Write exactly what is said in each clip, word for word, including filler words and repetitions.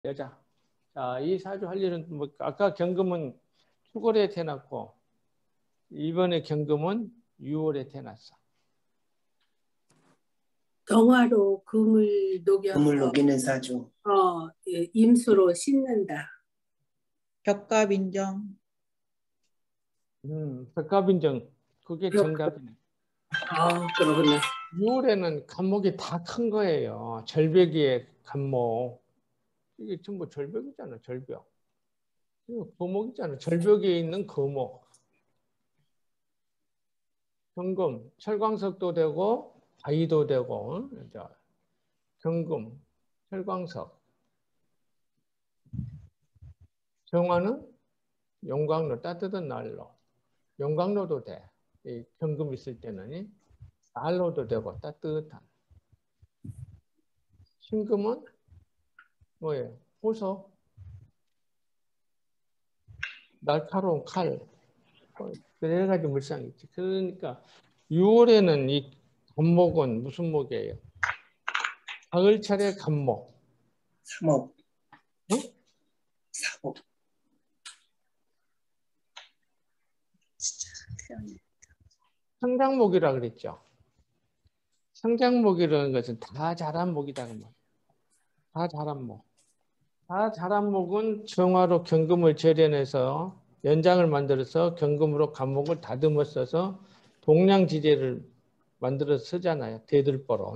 여자. 자, 이 사주 할 일은 뭐 아까 경금은 추월에 태어났고 이번에 경금은 유월에 태어났어. 정화로 금을 녹여 금을 녹이는 사주. 어, 예, 임수로 씻는다. 벽갑인정. 음, 백갑인정. 그게 벽- 정답이네. 아, 그러구나. 유월에는 간목이 다 큰 거예요. 절벽이의 간목. 이게 전부 절벽이잖아, 절벽. 이거 거목이잖아. 절벽에 있는 거목. 경금, 철광석도 되고 바위도 되고. 자, 경금, 철광석. 정화는 용광로, 따뜻한 난로. 용광로도 돼. 이 경금 있을 때는 난로도 되고 따뜻한. 신금은 뭐예요? 호석. 날카로운 칼. 여러 가지 물상이 있지. 그러니까 유월에는 이 간목은 무슨 목이에요? 가을철의 간목. 삼업. 응? 사업. 성장목이라 그랬죠. 성장목이라는 것은 다 자란 목이다. 그 말이에요. 다 자란 목. 다 자란 목은 정화로 경금을 재련해서 연장을 만들어서 경금으로 간목을 다듬어 써서 동량지제를 만들어 쓰잖아요. 대들보로.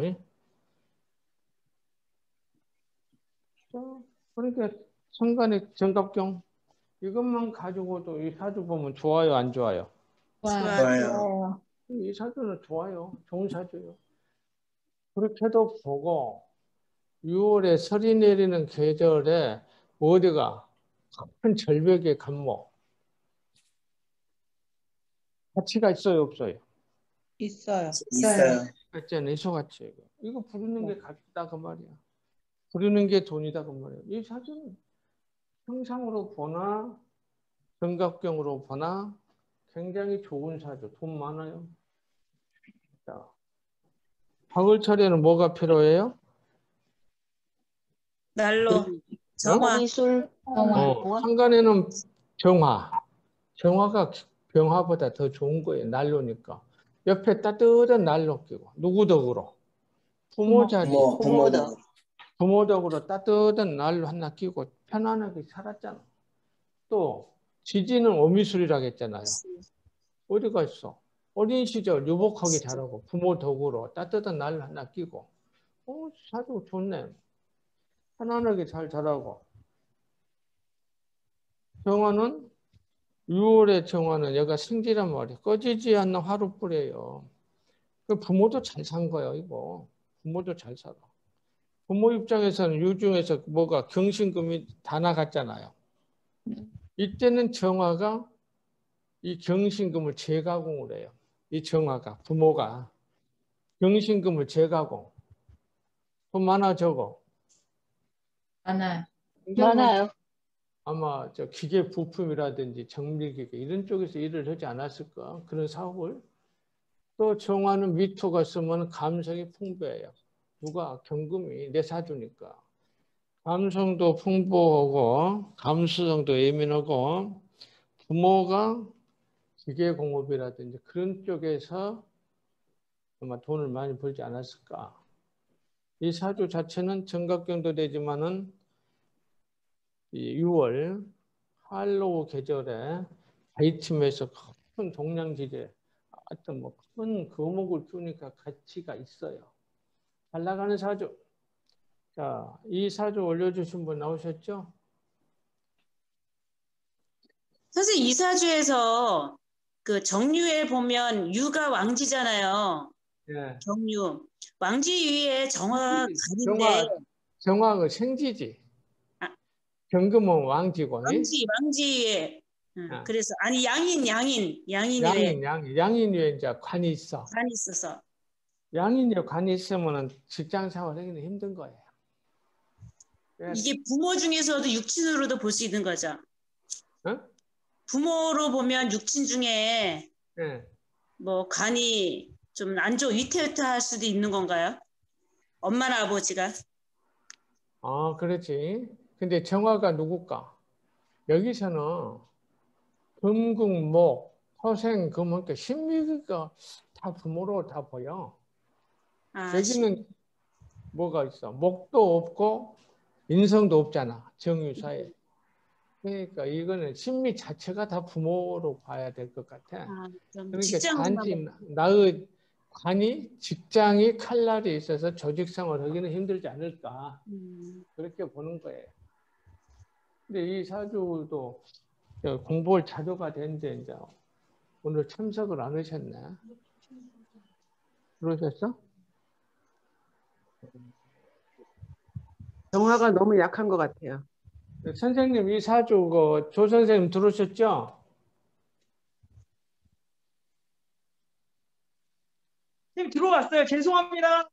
그러니까 천간의 정갑경 이것만 가지고도 이 사주 보면 좋아요, 안 좋아요? 좋아요. 이 사주는 좋아요. 좋은 사주예요. 그렇게도 보고 유월에 설이 내리는 계절에 어디가 큰 절벽의 간목 가치가 있어요, 없어요? 있어요. 있어요. 있잖아요. 이소가치. 이거 부르는 게 값이다 그 말이야. 부르는 게 돈이다 그 말이야. 이 사주는 형상으로 보나 정갑경으로 보나 굉장히 좋은 사주. 돈 많아요. 자, 가을철에는 뭐가 필요해요? 날로 정화. 미술 어, 한간에는 정화. 정화가 병화보다 더 좋은 거예요. 난로니까. 옆에 따뜻한 난로 끼고. 누구 덕으로? 부모 자리. 부모, 부모 덕으로. 부모 덕으로 따뜻한 난로 하나 끼고 편안하게 살았잖아. 또 지지는 오미술이라고 했잖아요. 어디가 있어? 어린 시절 유복하게 자라고 부모 덕으로 따뜻한 난로 하나 끼고. 어, 사주 좋네. 편안하게 잘 자라고. 정화는 유월의 정화는 얘가 생지란 말이야. 꺼지지 않는 화루불이에요. 그 부모도 잘 산 거예요, 이거. 부모도 잘 살아. 부모 입장에서는 유중에서 뭐가 경신금이 다 나갔잖아요. 이때는 정화가 이 경신금을 재가공을 해요. 이 정화가, 부모가 경신금을 재가공. 돈 많아 적어? 많아요. 많아요. 아마 저 기계 부품이라든지 정밀기계 이런 쪽에서 일을 하지 않았을까? 그런 사업을. 또 정화는 미토가 쓰면 감성이 풍부해요. 누가? 경금이 내 사주니까. 감성도 풍부하고 감수성도 예민하고 부모가 기계공업이라든지 그런 쪽에서 아마 돈을 많이 벌지 않았을까. 이 사주 자체는 정갑경도 되지만은 이 유월 할로우 계절에 바이틈에서 큰 동량지대 하여튼 뭐 큰 거목을 키우니까 가치가 있어요. 잘 나가는 사주. 자, 이 사주 올려주신 분 나오셨죠? 선생님 이 사주에서 그 정유에 보면 유가 왕지잖아요. 예. 정유. 왕지 위에 정화가 가는데 정화, 정화가 생지지. 아. 경금은 왕지고. 왕지 왕지 위에. 응. 아. 그래서 아니 양인 양인 양인 위에 양인, 양인, 양인 위에 이제 관이 있어. 관이 있어서. 양인 위에 관이 있으면 직장 생활하기는 힘든 거예요. 이게 부모 중에서도 육친으로도 볼 수 있는 거죠. 어? 부모로 보면 육친 중에 예. 뭐 간이 좀 안 좋고 위태위태할 수도 있는 건가요? 엄마나 아버지가? 아, 그렇지. 근데 정화가 누굴까? 여기서는 금국, 목, 토생, 금, 그러니까 신미가 다 부모로 다 보여. 아, 여기는 뭐가 있어? 목도 없고 인성도 없잖아. 정유사에. 그러니까 이거는 신미 자체가 다 부모로 봐야 될 것 같아. 아, 그럼 그러니까 직장만 단지 나의 관이 직장이 칼날이 있어서 조직생활 하기는 힘들지 않을까. 음, 그렇게 보는 거예요. 근데 이 사주도 공부를 자료가 됐는데 이제 오늘 참석을 안 하셨네. 그러셨어? 정화가 너무 약한 것 같아요. 선생님 이 사주 그 조 선생님 들으셨죠? 선생님 들어왔어요. 죄송합니다.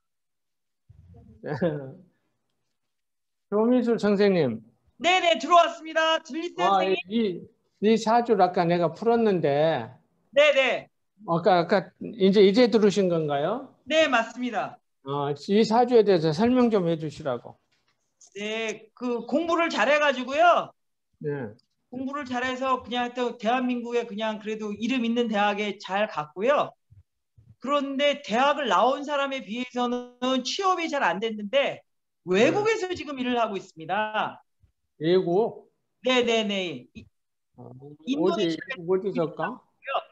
조미술 선생님. 네네 들어왔습니다. 들리세요 아, 선생님? 이, 이 사주를 아까 내가 풀었는데 네네. 아까 아까 이제 이제 들으신 건가요? 네 맞습니다. 어, 이 사주에 대해서 설명 좀 해주시라고. 네, 그 공부를 잘해가지고요. 네. 공부를 잘해서 그냥 또 대한민국에 그냥 그래도 이름 있는 대학에 잘 갔고요. 그런데 대학을 나온 사람에 비해서는 취업이 잘 안 됐는데 외국에서 지금 일을 하고 있습니다. 외국? 네네네. 이- 어, 어디 인도네시아에서 어디서까?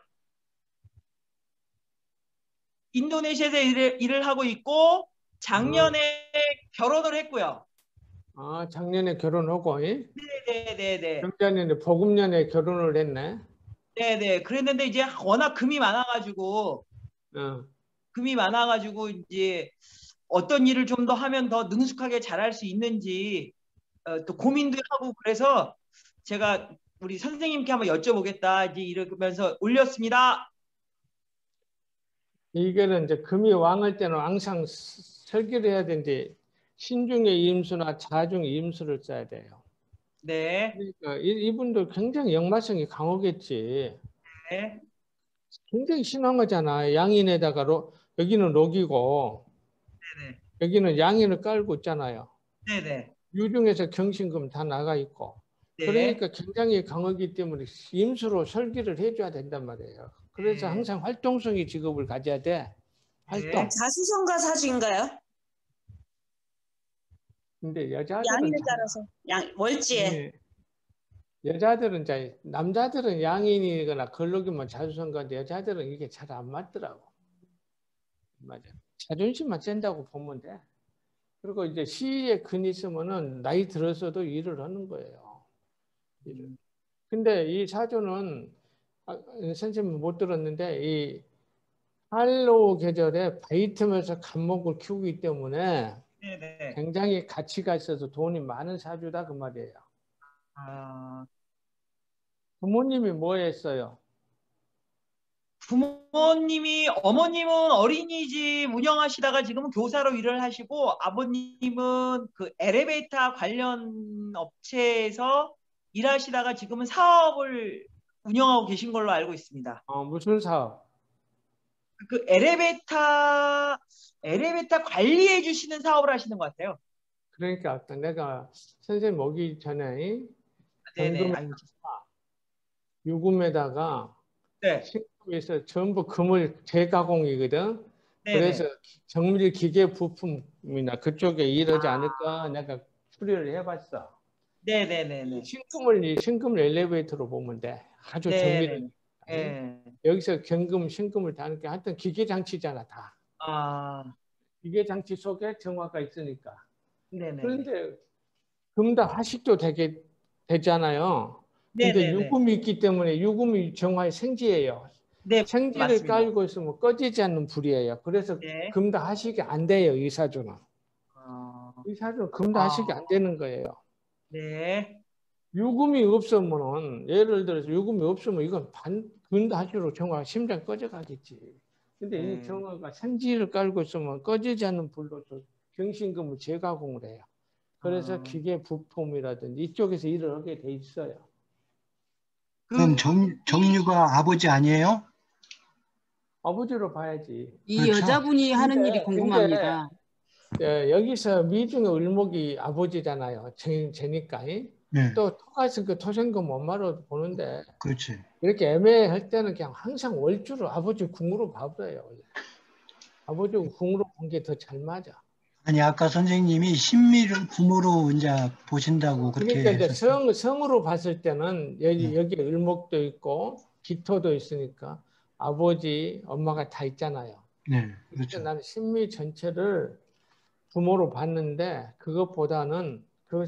인도네시아에서 일을, 일을 하고 있고 작년에 결혼을 했고요. 아, 작년에 결혼하고, 이? 네네네네. 경자년에 보금년에 결혼을 했네. 네네. 그랬는데 이제 워낙 금이 많아가지고 어. 금이 많아가지고 이제 어떤 일을 좀 더 하면 더 능숙하게 잘할 수 있는지 어, 또 고민도 하고 그래서 제가 우리 선생님께 한번 여쭤보겠다 이제 이러면서 올렸습니다. 이게는 이제 금이 왕할 때는 항상 설계를 해야 되는데 신중의 임수나 자중의 임수를 써야 돼요. 네. 그러니까 이- 이분도 굉장히 역마성이 강하겠지. 네. 굉장히 심한 거잖아. 양인에다가 로, 여기는 록이고 네네. 여기는 양인을 깔고 있잖아요. 네네. 유중에서 경신금 다 나가 있고. 네. 그러니까 굉장히 강하기 때문에 임수로 설계를 해줘야 된단 말이에요. 그래서 네. 항상 활동성의 직업을 가져야 돼. 활동. 네. 자수성가 사주인가요? 근데 여자들은 양인에 잘- 따라서 양 월지에. 네. 여자들은 잘 남자들은 양인이거나 걸록이면 자수성가인데 여자들은 이게 잘 안 맞더라고. 맞아. 자존심만 센다고 보면 돼. 그리고 이제 시에 근이 있으면은 나이 들어서도 일을 하는 거예요. 일을. 근데 이 사주는 아, 선생님 못 들었는데 이 할로 계절에 바이트면서 간목을 키우기 때문에 네네. 굉장히 가치가 있어서 돈이 많은 사주다 그 말이에요. 아, 부모님이 뭐 했어요? 부모님이 어머님은 어린이집 운영하시다가 지금은 교사로 일을 하시고 아버님은 그 엘리베이터 관련 업체에서 일하시다가 지금은 사업을 운영하고 계신 걸로 알고 있습니다. 어, 무슨 사업? 그 엘리베이터 엘리베이터 관리해 주시는 사업을 하시는 것 같아요. 그러니까 아까 내가 선생님 오기 전에 네네. 경금에 아유, 유금에다가 네. 신금에서 전부 금을 재가공이거든. 네네. 그래서 정밀 기계 부품이나 그쪽에 일하지 않을까 내가 추리를 해봤어. 네네네네. 신금을 신금을 엘리베이터로 보면 돼. 아주 정밀한. 네. 여기서 경금, 신금을 다는 게 하여튼 기계 장치잖아 다. 아, 기계 장치 속에 정화가 있으니까. 네네. 그런데 금다 화식도 되게 되잖아요. 근데 네네네. 유금이 있기 때문에 유금이 정화의 생지예요. 네, 생지를 맞습니다. 깔고 있으면 꺼지지 않는 불이에요. 그래서 네. 금다 하식이 안 돼요. 이 사주는. 아, 이 사주는 금다 아. 하식이 안 되는 거예요. 네. 유금이 없으면은 예를 들어서 유금이 없으면 이건 반 금다 하식으로 정화가 심장 꺼져가겠지. 근데 이 네. 정화가 생지를 깔고 있으면 꺼지지 않는 불로 경신금을 재가공을 해요. 그래서 아. 기계 부품이라든지 이쪽에서 일을 하게 돼 있어요. 그럼 정, 정유가 아버지 아니에요? 아버지로 봐야지. 이 그렇죠. 여자분이 하는 근데- 일이 궁금합니다. 예, 여기서 미중의 을목이 아버지잖아요. 제, 제니까. 네, 또 토가 있으니까 토생금 엄마로 보는데 그렇지. 이렇게 애매할 때는 그냥 항상 월주로 아버지 궁으로 봐버려요. 원래. 아버지 궁으로 본 게 더 잘 맞아. 아니, 아까 선생님이 신미를 부모로 이제 보신다고 그렇게 그러니까 이제 했었어요. 성, 성으로 봤을 때는 여기, 네. 여기 을목도 있고 기토도 있으니까 아버지, 엄마가 다 있잖아요. 네, 그래서 그렇죠. 나는 신미 전체를 부모로 봤는데 그것보다는 그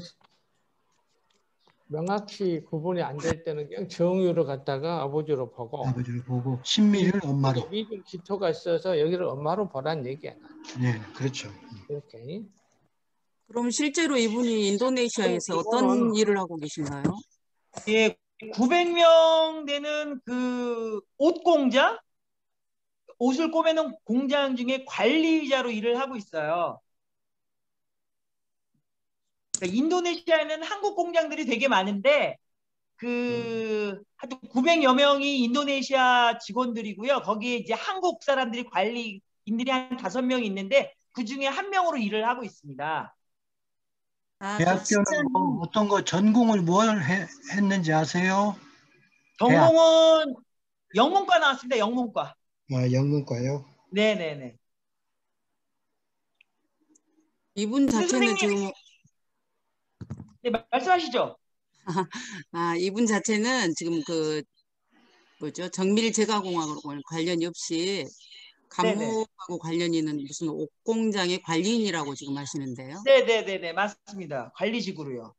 명확히 구분이 안 될 때는 그냥 정유로 갖다가 아버지로 보고 아버지를 보고 신미를 엄마로. 미중 기토가 있어서 여기를 엄마로 보란 얘기야. 네, 그렇죠. 이렇게. 그럼 실제로 이분이 인도네시아에서 어떤 이거는 일을 하고 계신가요? 예, 구백 명 되는 그 옷 공장, 옷을 꼬매는 공장 중에 관리자로 일을 하고 있어요. 그러니까 인도네시아에는 한국 공장들이 되게 많은데 그 하여튼 구백여 명이 인도네시아 직원들이고요. 거기에 이제 한국 사람들이 관리인들이 한 다섯 명 있는데 그 중에 한 명으로 일을 하고 있습니다. 아, 그럼 대학교는 진짜는 뭐 어떤 거 전공을 뭘 해- 했는지 아세요? 전공은 영문과 나왔습니다. 영문과. 아, 영문과요? 네네네. 이분 근데 자체는 선생님, 지금 네, 마- 말씀하시죠. 아 이분 자체는 지금 그 뭐죠 정밀 제과공학으로 관련이 없이 네네. 간목하고 관련이 있는 무슨 옷 공장의 관리인이라고 지금 하시는데요. 네네네네 맞습니다. 관리직으로요.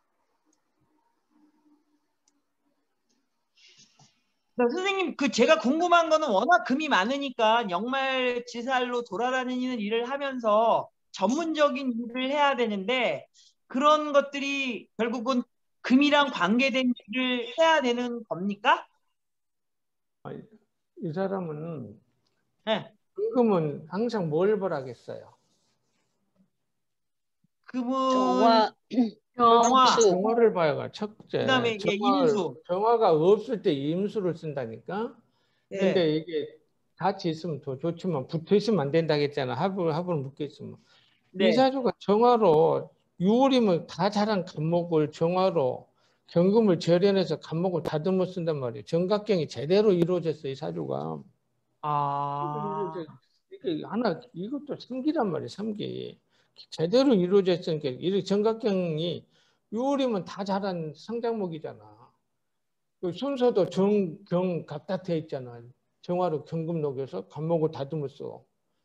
그러니까 선생님 그 제가 궁금한 거는 워낙 금이 많으니까 영말 지살로 돌아다니는 일을 하면서 전문적인 일을 해야 되는데 그런 것들이 결국은 금이랑 관계된 일을 해야 되는 겁니까? 아니, 이 사람은 네. 금은 항상 뭘 보라겠어요? 금은 정화, 정화, 경수. 정화를 봐야 첫째. 그다음에 예, 정화를, 임수. 정화가 없을 때 임수를 쓴다니까. 네. 근데 이게 같이 있으면 더 좋지만 붙어 있으면 안 된다고 했잖아. 합을 합을 묶여 있으면. 네. 이 사주가 정화로 유월이면 다 자란 간목을 정화로 경금을 절연해서 간목을 다듬어 쓴단 말이에요. 정각경이 제대로 이루어졌어 이 사주가. 아, 이게 하나 이것도 삼기란 말이에요. 삼기 제대로 이루어졌으니까 이 정각경이 유월이면 다 자란 성장목이잖아. 그 순서도 정, 경, 각다 돼 있잖아. 정화로 경금 녹여서 간목을 다듬어 써.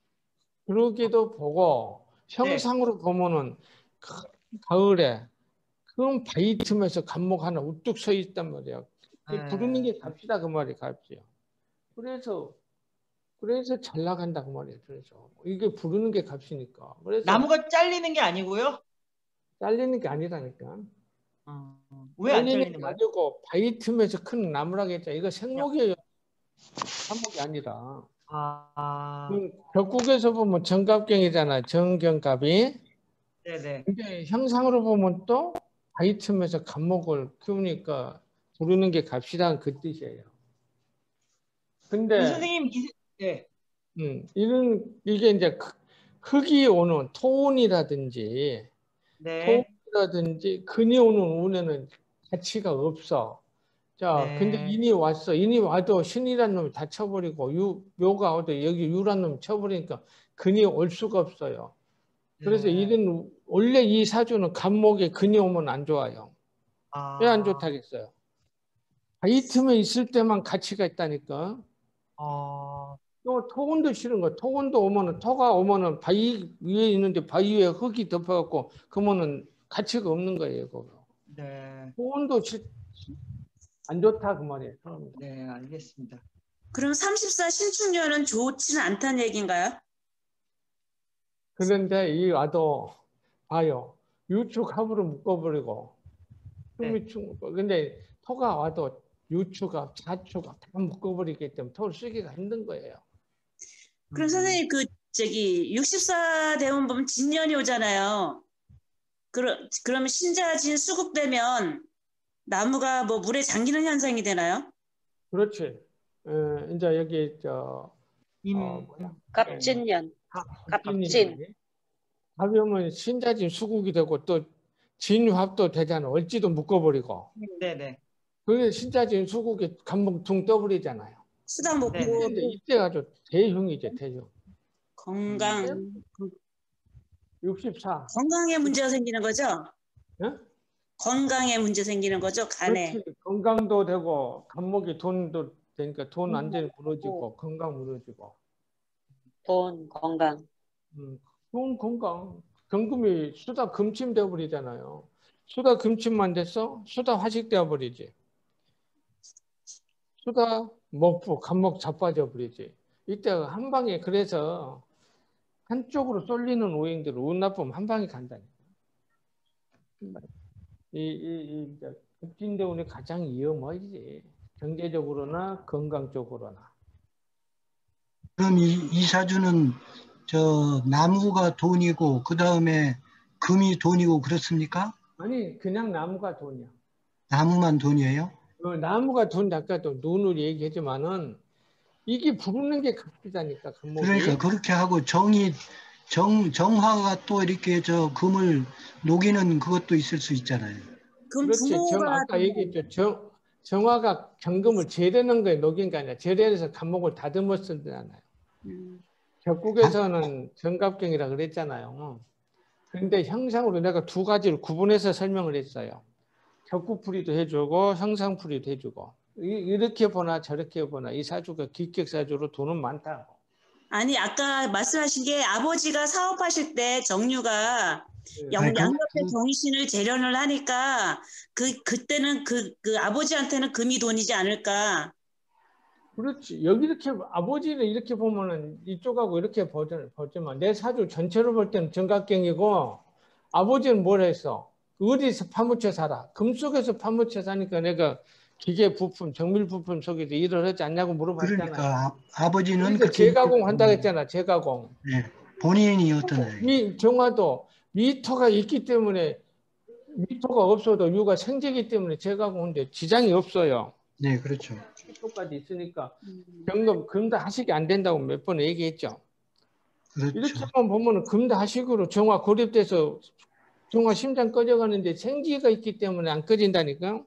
그러기도 보고 형상으로 보면은 가- 가을에 큰 바위 틈에서 간목 하나 우뚝 서 있단 말이야. 그 네. 부르는 게 값이다 그 말이 값이야. 그래서 그래서 잘 나간다 그 말이야. 그래서 이게 부르는 게 값이니까. 그래서 나무가 잘리는 게 아니고요. 잘리는 게 아니라니까. 어, 왜 안 잘리는 잘리는 게 거예요? 아니고 바위 틈에서 큰 나무라고 했잖아. 이거 생목이에요. 한목이 아니라. 아, 그 벽국에서 보면 정갑경이잖아. 정경갑이. 네네. 근데 형상으로 보면 또 바위 틈에서 간목을 키우니까 부르는 게 값이라는 그 뜻이에요. 그럼 근데 선생님, 이, 네. 음, 이런 이게 이제 크- 흙이 오는 토운이라든지 네. 토운이라든지 근이 오는 운에는 가치가 없어. 자, 근데 네. 인이 왔어. 인이 와도 신이란 놈이 다 쳐버리고 유, 묘가 와도 여기 유란 놈이 쳐버리니까 근이 올 수가 없어요. 그래서 네. 이런 원래 이 사주는 간목에 근이 오면 안 좋아요. 왜 안 아, 좋다겠어요? 이 틈에 있을 때만 가치가 있다니까. 어, 또 토건도 싫은 거야. 토건도 오면은 토가 오면은 바위 위에 있는데 바위 위에 흙이 덮어갖고 그러면은 가치가 없는 거예요. 그거. 네. 토건도 싫- 안 좋다 그 말이에요. 네, 알겠습니다. 그럼 삼십사 신축년은 좋지는 않다는 얘기인가요? 그런데 이 와도 봐요. 유축 합으로 묶어버리고 네. 흉미축 근데 토가 와도 유축가 자축가 다 묶어버리기 때문에 토를 쓰기가 힘든 거예요. 그럼 선생님 그 저기 육십사 대운 보면 진년이 오잖아요. 그러, 그러면 신자진 수국되면 나무가 뭐 물에 잠기는 현상이 되나요? 그렇지. 어, 이제 여기 저 임, 어, 뭐야? 갑진년. 가- 갑진. 갑진년이. 답이 오면 신자진 수국이 되고 또 진유합도 되잖아. 얼지도 묶어버리고. 네네. 그게 신자진 수국이 감목 둥 떠버리잖아요. 수다 먹고 네. 근데 이때가 좀 대흉이죠, 대흉. 건강 육십사. 건강에 문제가 생기는 거죠? 예? 건강에 문제 생기는 거죠? 간에. 그렇지. 건강도 되고 감목이 돈도 되니까 돈 완전히 무너지고 건강 무너지고. 돈, 건강. 음, 돈 건강. 경금이 수다 금침 되어버리잖아요. 수다 금침만 됐어? 수다 화식 되어버리지. 수다 목부 감목 자빠져 버리지. 이때 한 방에 그래서 한쪽으로 쏠리는 오행들은 운 나쁘면 한 방에 간다니까. 이, 이, 이 급진대운이 가장 위험하지. 경제적으로나 건강적으로나. 그럼 이, 이 사주는 저 나무가 돈이고 그 다음에 금이 돈이고 그렇습니까? 아니 그냥 나무가 돈이야. 나무만 돈이에요? 어, 나무가 돈 아까도 눈으로 얘기하지만은 이게 부르는 게 값비다니까. 그러니까 그렇게 하고 정이 정 정화가 또 이렇게 저 금을 녹이는 그것도 있을 수 있잖아요. 그럼 그렇지. 정, 부모가 아까 얘기했죠. 정, 정화가 경금을 재려는 거에 녹인 게 아니라 재려해서 감목을 다듬어 쓰잖아요. 음. 격국에서는 정갑경이라 그랬잖아요. 그런데 형상으로 내가 두 가지를 구분해서 설명을 했어요. 격국풀이도 해주고 형상풀이도 해주고. 이렇게 보나 저렇게 보나 이 사주가 기격사주로 돈은 많다고. 아니 아까 말씀하신 게 아버지가 사업하실 때 정유가 네. 영, 아니, 그- 양옆에 정신을 재련을 하니까 그 그때는 그, 그 아버지한테는 금이 돈이지 않을까. 그렇지. 여기 이렇게 아버지를 이렇게 보면은 이쪽하고 이렇게 보지, 보지만 내 사주 전체로 볼 때는 정각경이고 아버지는 뭘 했어? 어디서 파묻혀 살아? 금 속에서 파묻혀 사니까 내가 기계 부품, 정밀 부품 속에서 일을 하지 않냐고 물어봤잖아요. 그러니까 아, 아버지는 그러니까 그렇게 재가공 한다고 했잖아. 재가공. 네, 본인이 어떤 이 정화도 미터가 있기 때문에 미터가 없어도 유가 생기기 때문에 재가공인데 지장이 없어요. 네, 그렇죠. 미터까지 있으니까 경금 금도 하식이 안 된다고 몇 번 얘기했죠. 그렇죠. 이렇게만 보면은 금도 하식으로 정화 고립돼서 정화 심장 꺼져가는데 생기가 있기 때문에 안 꺼진다니까.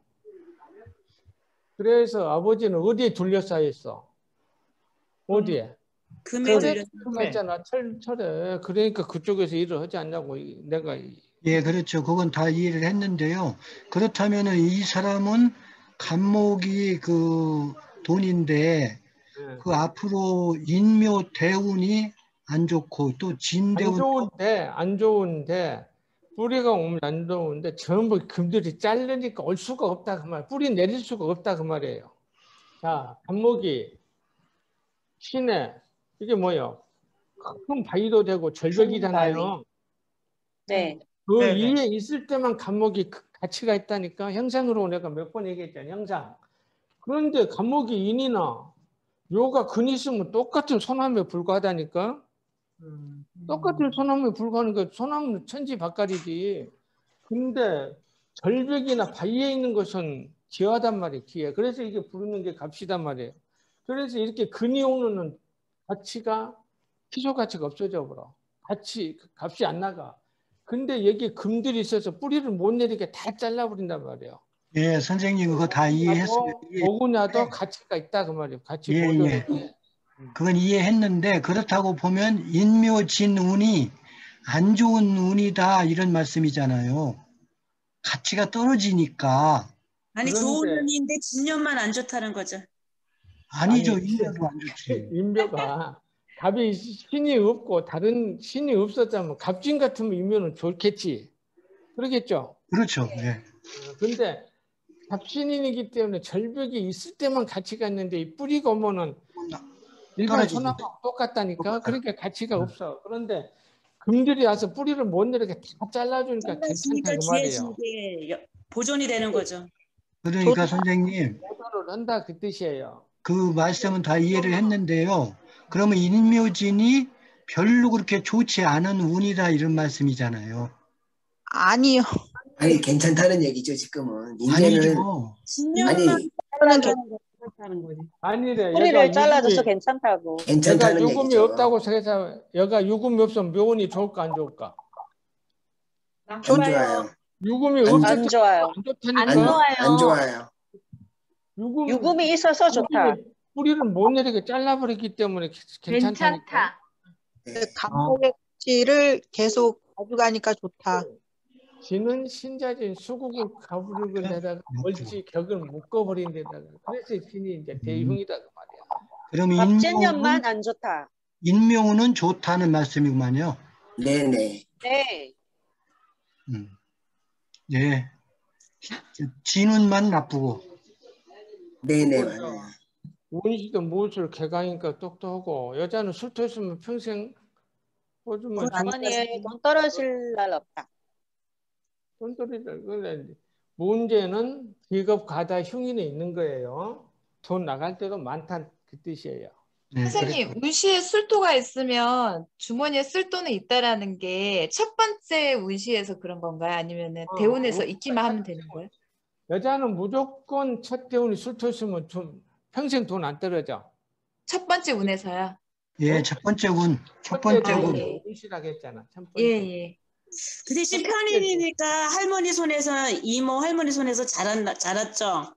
그래서 아버지는 어디에 둘러싸였어? 어디에? 금에 철에 들려. 있잖아. 철, 철에. 그러니까 그쪽에서 일을 하지 않냐고 이- 내가 이- 예, 그렇죠. 그건 다 이해를 했는데요. 그렇다면은 이 사람은 간목이 그 돈인데 예. 그 앞으로 인묘 대운이 안 좋고 또 안 진대운 좋은데 안 좋은데 뿌리가 오면 안 좋은데 전부 금들이 자르니까 올 수가 없다 그 말. 뿌리 내릴 수가 없다 그 말이에요. 자, 간목이 신해 이게 뭐예요? 큰 바위도 되고 절벽이잖아요. 네. 그 네네. 위에 있을 때만 간목이 그 가치가 있다니까. 형상으로 내가 몇 번 얘기했잖아요. 형상. 그런데 간목이 인이나 요가 근 있으면 똑같은 소나무에 불과하다니까. 음. 똑같은 소나무에 불과하는 거 소나무는 천지박갈이지. 근데 절벽이나 바위에 있는 것은 기하단 말이에요. 기해. 그래서 이게 부르는 게 값이단 말이에요. 그래서 이렇게 근이 오는 가치가 희소 가치가 없어져 버려. 가치 값이 안 나가. 근데 여기 금들이 있어서 뿌리를 못 내리게 다 잘라버린단 말이에요. 예, 선생님 그거 다 이해했어요. 예, 오구냐도 가치가 있다 그 말이에요. 가치 예, 보존. 예. 그건 이해했는데 그렇다고 보면 인묘진운이 안 좋은 운이다 이런 말씀이잖아요. 가치가 떨어지니까 아니 그런데- 좋은 운인데 진년만 안 좋다는 거죠. 아니죠. 아니, 인묘도 안 좋지. 인묘가 갑이 신이 없고 다른 신이 없었다면 갑진 같으면 인묘는 좋겠지. 그러겠죠. 그렇죠. 예. 근데 갑신인이기 때문에 절벽이 있을 때만 가치가 있는데 이 뿌리가 오면은 일반 떨어지지. 소나무하고 똑같다니까. 똑같아. 그러니까 가치가 없어. 그런데 금들이 와서 뿌리를 못 내리게 다 잘라주니까 잘랐으니까 괜찮다 그 뒤에 말이에요. 게 여- 보존이 되는 거죠. 그러니까 선생님 보존을 한다 그 뜻이에요. 그 말씀은 다 이해를 했는데요. 그러면 인묘진이 별로 그렇게 좋지 않은 운이다 이런 말씀이잖아요. 아니요. 아니 괜찮다는 얘기죠 지금은. 이제는 아니죠. 진년만 아니 하는 거지. 아니래. 뿌리를 얘가 잘라줘서 유금이- 괜찮다고. 얘가 괜찮다는 유금이 얘기죠. 없다고 해서 얘가 유금이 없으면 묘운이 좋을까 안 좋을까? 안 좋아요. 유금이 안- 없어서 안 좋아요. 안 좋다니까. 안, 안 좋아요. 유금, 유금이 있어서 좋다. 유금이 뿌리를 못 내리게 잘라버리기 때문에 괜찮다니까. 괜찮다. 네. 감목의 가치를 계속 가져가니까 좋다. 지는 신자진 수국을 가부르고 내다가 멀지 격을 묶어버린 데다가 그래서 신이 이제 대흉이다 그 말이야. 그럼 갑진년만 인명은, 안 좋다. 인명은 좋다는 말씀이구만요. 네네. 네. 음. 예. 진운만 나쁘고. 네네. 맞아요. 운시도 무엇을 개강이니까 똑똑하고 여자는 술 터으면 평생 호주면 어머니 돈 떨어질 날 없다. 돈돌이들 그래 문제는 비겁 가다 흉인에 있는 거예요. 돈 나갈 때도 많다는 그 뜻이에요. 네, 선생님, 그렇죠. 운시에 술토가 있으면 주머니에 쓸 돈은 있다라는 게 첫 번째 운시에서 그런 건가요? 아니면은 어, 대운에서 어, 있기만 하면 되는 거예요? 여자는 무조건 첫 대운이 술 터으면 좀 평생 돈 안 떨어져. 첫 번째 운에서야. 예, 첫 번째 운, 첫 번째 번째 운. 예. 운시라고 했잖아. 첫 번째. 예, 예. 그 대신 편인이니까 할머니 손에서 이모 할머니 손에서 자랐, 자랐죠.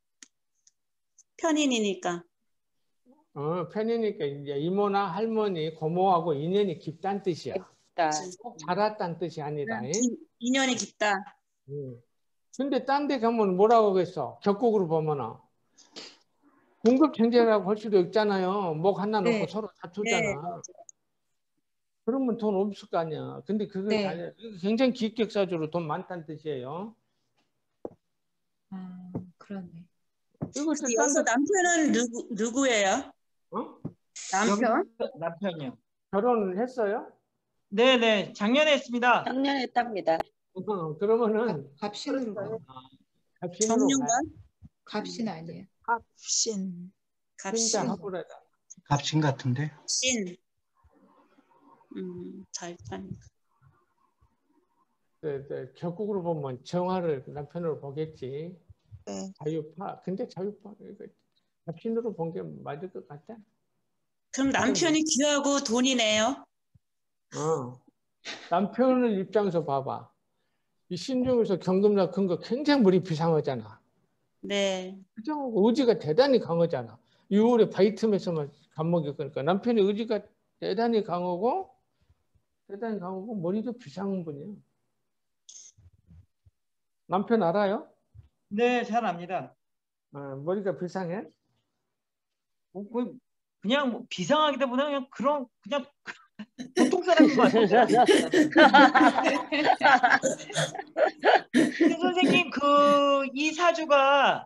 편인이니까. 어, 편이니까 이제 이모나 할머니, 고모하고 인연이 깊다는 뜻이야. 있다. 꼭 자랐다는 뜻이 아니다. 잉? 인- 인연이 깊다. 음. 근데 딴 데 가면 뭐라고 하겠어? 격국으로 보면은 공급 경제라고 할 수도 있잖아요. 목 하나 놓고 네. 서로 다투잖아. 네. 그러면 돈 없을 거 아니야. 근데 그게 네. 아니야. 굉장히 기획사주로 돈 많다는 뜻이에요. 아, 그러네. 이거 근데 여기서 남편은 누구 누구예요? 어? 남편? 남편이요. 결혼을 했어요? 네네. 작년에 했습니다. 작년에 했답니다. 어, 그러면은 갑신으로 가. 갑신으로 정윤관? 갑신 아니에요. 합신. 갑신. 진짜 하고라다. 갑신 같은데. 신. 음, 잘 타니까. 네, 네, 격국으로 보면 정화를 남편으로 보겠지. 네. 자유파. 근데 자유파 이거 갑신으로 본 게 맞을 것 같아. 그럼 남편이 귀하고 돈이네요. 어. 남편을 입장에서 봐봐. 이 신중에서 경금나 큰 거 굉장히 머리 비상하잖아. 네. 그죠? 의지가 대단히 강하잖아. 유월에 바이틈에서만 감목이 그러니까 남편의 의지가 대단히 강하고 대단히 강하고 머리도 비상한 분이야. 남편 알아요? 네, 잘 압니다. 어, 머리가 비상해? 뭐, 뭐, 그냥 뭐 비상하기보다 그냥 그런 그냥 보통 사람인 것 같아요. 근데 선생님 그 이 사주가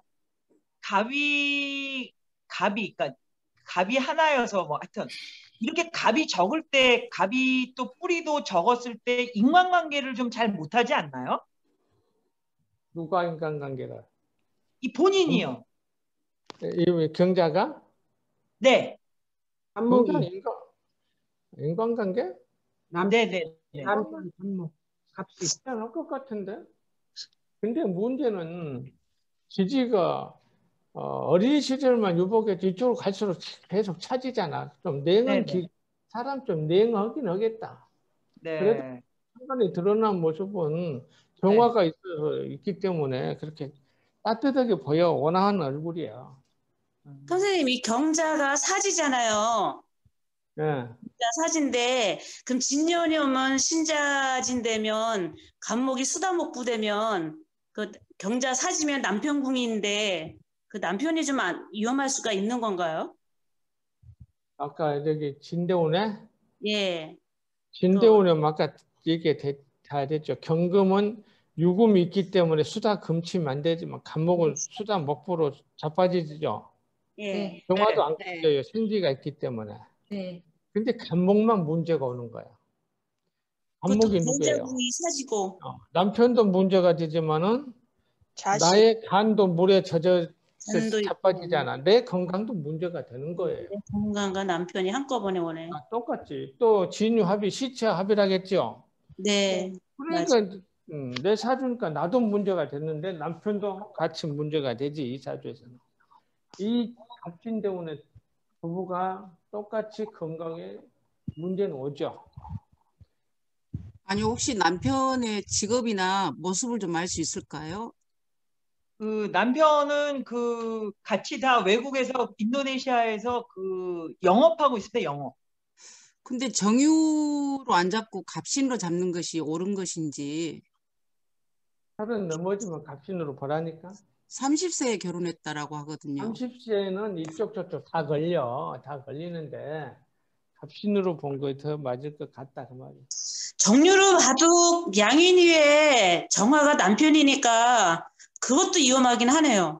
갑이 갑이 그러니까 갑이 하나여서 뭐 하여튼 이렇게 갑이 적을 때 갑이 또 뿌리도 적었을 때 인간관계를 좀 잘 못하지 않나요? 누가 인간관계를? 이 본인이요. 이 경자가? 네. 인간, 인간, 인간관계? 네네. 남편, 한목, 값이 비슷할 것 같은데? 근데 문제는 지지가 어, 어린 시절만 유복해서 이쪽으로 갈수록 계속 차지잖아. 좀 냉은 기, 사람 좀 냉하긴 하겠다. 네. 그래도 한간에 드러난 모습은 정화가 네. 있어서 있기 때문에 그렇게 따뜻하게 보여 원하는 얼굴이야. 선생님 이 경자가 사지잖아요. 네. 사진데 그럼 진년이 오면 신자진 되면 간목이 수다목부 되면 그 경자 사지면 남편궁인데 그 남편이 좀 안, 위험할 수가 있는 건가요? 아까 저기 진대운에 예. 진대운에 아까 얘기 다 됐죠. 경금은 유금이 있기 때문에 수다 금치면 안 되지만 간목을 수다 목부로 자빠지죠. 예. 정화도 안 네. 걸려요. 생기가 있기 때문에. 네. 근데 간목만 문제가 오는 거야. 간목이 누구예요? 경자궁이 사지고. 어, 남편도 문제가 되지만은 자식. 나의 간도 물에 젖어 간도 자빠지잖아. 내 건강도 문제가 되는 거예요. 건강과 남편이 한꺼번에 오네. 아, 똑같지. 또 진유합이 시체합이라겠죠. 네. 그러니까 음, 내 사주니까 나도 문제가 됐는데 남편도 같이 문제가 되지 이 사주에서는. 이 갑진대운의 부부가 똑같이 건강에 문제는 오죠. 아니, 혹시 남편의 직업이나 모습을 좀 알 수 있을까요? 그 남편은 그 같이 다 외국에서 인도네시아에서 그 영업하고 있을 때 영업. 근데 정유로 안 잡고 갑신으로 잡는 것이 옳은 것인지. 살은 넘어지면 갑신으로 보라니까. 삼십 세에 결혼했다라고 하거든요. 삼십 세는 이쪽 저쪽 다 걸려. 다 걸리는데 갑신으로 본 거에 더 맞을 것 같다 그 말이야. 정유로 봐도 양인위의 정화가 남편이니까 그것도 위험하긴 하네요.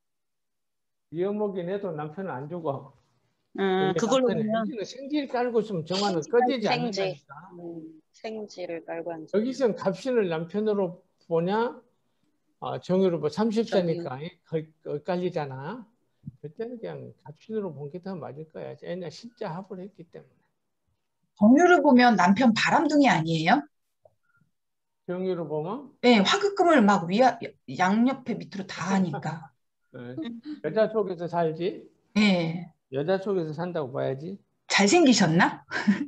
위험하긴 해도 남편은 안 죽어. 음, 그걸로 남편은 보면 여기는 생기를 깔고 있으면 정화는 꺼지지 생지. 않는다니까. 음, 생지를 깔고 앉아. 여기서는 갑신을 남편으로 보냐? 어, 정유로 뭐 삼십 세니까 엇갈리잖아. 그때는 그냥 갑신으로 본 게 더 맞을 거야. 옛날 신자 합을 했기 때문에. 정유를 보면 남편 바람둥이 아니에요? 정유로 보면 네, 화급금을 막 위아, 양옆에 밑으로 다 하니까. 네. 여자 속에서 살지. 네. 여자 속에서 산다고 봐야지. 잘생기셨나?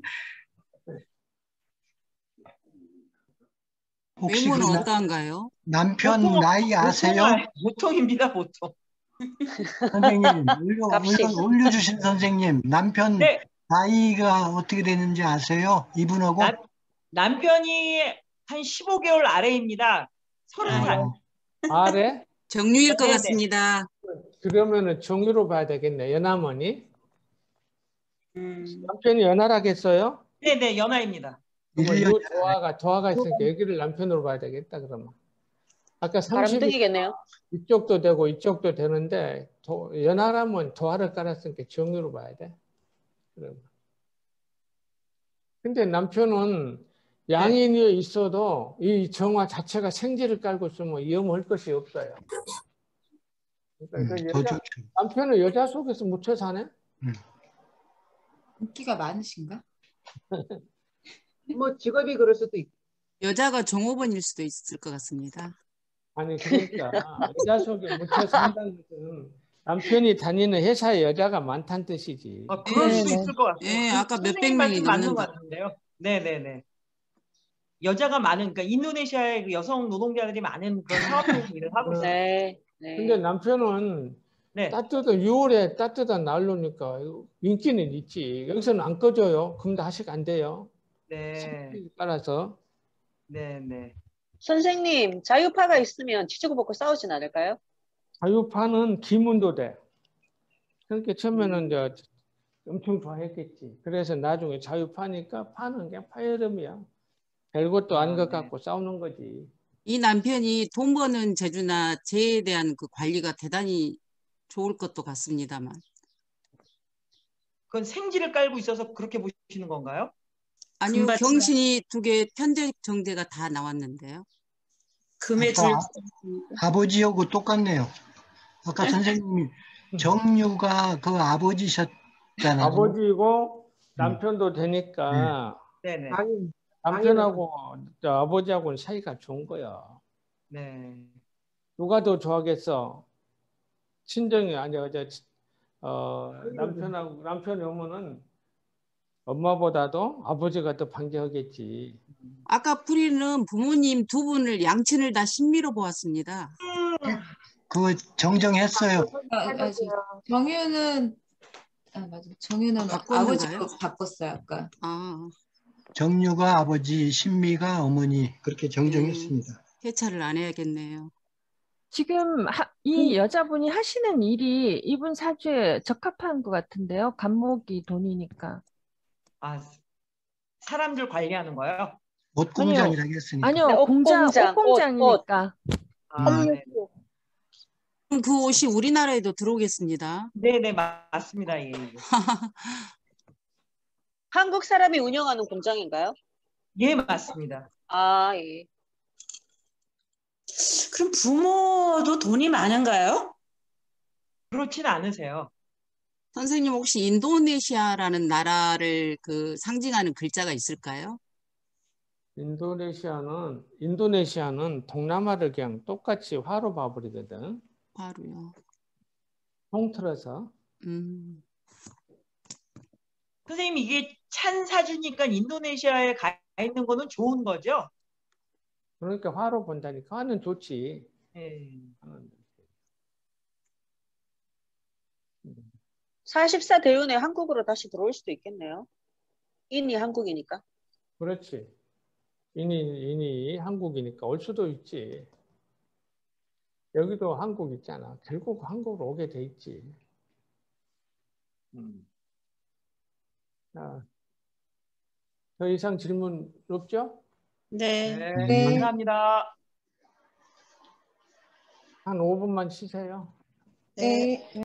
혹시 외모는 그 나- 어떠한가요? 남편 보통- 나이 아세요? 보통, 보통입니다, 보통. 선생님, 올려, 값이. 올려, 올려주신 선생님, 남편 네, 나이가 어떻게 되는지 아세요? 이분하고? 남, 남편이 한 십오 개월 아래입니다. 서른 살. 어, 아래? 정유일 것 네네. 같습니다. 그러면은 정유로 봐야 되겠네. 연하머니. 음, 남편이 연하라겠어요? 네네, 연하입니다. 그러면 일 년 요 조화가 조화가 있으니까 여기를 남편으로 봐야 되겠다 그러면. 아까 삼십 바람둥이겠네요. 이쪽도 되고 이쪽도 되는데 도, 연하라면 도화를 깔았으니까 정유로 봐야 돼. 그러면. 근데 남편은 양인위에 있어도 이 정화 자체가 생지를 깔고 있으면 위험할 것이 없어요. 그러니까 음, 그 더 여자, 좋죠. 남편은 여자 속에서 묻혀 사네? 인기가 많으신가? 뭐 직업이 그럴 수도 있고. 여자가 종업원일 수도 있을 것 같습니다. 아니 그러니까 여자 속에 묻혀 산다는 것은 남편이 다니는 회사에 여자가 많다는 뜻이지. 어, 그럴 수도 네네. 있을 것 같고. 예, 아까 몇백 선생님 명이 말씀 맞는 것 넘는다. 같은데요. 네네네. 여자가 많은, 그러니까 인도네시아의 그 여성 노동자들이 많은 그런 사업적인 일을 하고 있어요. 네. 네. 근데 남편은 네. 따뜻한 유월에 따뜻한 난로니까 인기는 있지. 여기서는 안 꺼져요. 그럼 다시 안 돼요. 네. 따라서 네네. 선생님, 자유파가 있으면 지지고 볶고 싸우진 않을까요? 자유파는 기문도 돼. 그러니까 처음에는 이제 엄청 좋아했겠지. 그래서 나중에 자유파니까 파는 그냥 파열음이야. 별것도 아닌 것 아, 네. 같고 싸우는 거지. 이 남편이 돈 버는 재주나 재에 대한 그 관리가 대단히 좋을 것도 같습니다만. 그건 생지를 깔고 있어서 그렇게 보시는 건가요? 아니요, 금받치가- 경신이 두 개 편제 정제가 다 나왔는데요. 금의 줄. 아까 아버지하고 똑같네요. 아까 선생님이 정유가 그 아버지셨잖아요. 아버지고 남편도 되니까 네네. 당연, 남편하고 저 아버지하고는 사이가 좋은 거야. 네. 누가 더 좋아하겠어? 친정이 아니야. 저, 어, 남편하고 남편이 오면은 엄마보다도 아버지가 더 반겨하겠지. 아까 풀이는 부모님 두 분을 양친을 다 신미로 보았습니다. 그거 정정했어요. 아, 맞아. 정유는 아 맞아. 정유는 바꿨는가요? 아버지로 바꿨어요 아까. 아, 정유가 아버지, 신미가 어머니 그렇게 정정했습니다. 해차를 안 해야겠네요. 지금 하, 이 여자분이 하시는 일이 이분 사주에 적합한 것 같은데요. 간목이 돈이니까. 아, 사람들 관리하는 거요? 옷 공장이라고 했으니까. 아니요, 네, 옷 공장, 공장, 옷 공장이니까. 아, 네. 그럼 그 옷이 우리나라에도 들어오겠습니다. 네네, 맞- 맞습니다. 예. 예. 한국 사람이 운영하는 공장인가요? 예, 맞습니다. 아, 예. 그럼 부모도 돈이 많은가요? 그렇진 않으세요. 선생님 혹시 인도네시아라는 나라를 그 상징하는 글자가 있을까요? 인도네시아는 인도네시아는 동남아를 그냥 똑같이 화로 봐버리거든. 바로요. 통틀어서. 음. 선생님, 이게 찬 사주니까 인도네시아에 가 있는 거는 좋은 거죠? 그러니까 화로 본다니까. 화는 좋지. 예. 사십사 대운에 한국으로 다시 들어올 수도 있겠네요. 인이 한국이니까. 그렇지. 인이, 인이 한국이니까 올 수도 있지. 여기도 한국 있잖아. 결국 한국으로 오게 돼 있지. 음. 자, 더 이상 질문 없죠? 네. 네, 감사합니다. 한 오 분만 쉬세요. 네.